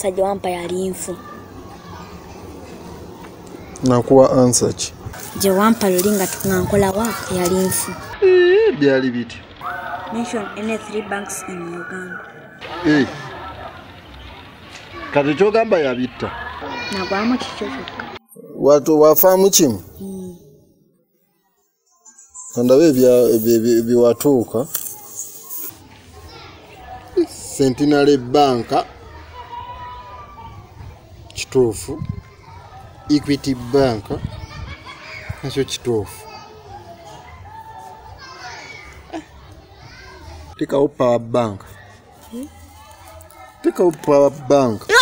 omusajja wampa yali nfu. Nakuwa answer ki? Gye wampa luli nga nkola work yali nfu. Byali biti. Mention any 3 banks in Uganda. Kati kyogamba yabitta. Nagwamu kikyo kyokka. Watu wafaamu kimu? Kandabe biwatuuka. Centenary Bank kituufu. Equity Bank nakyo kituufu. Tekawo Power Bank. Tekawo Power Bank.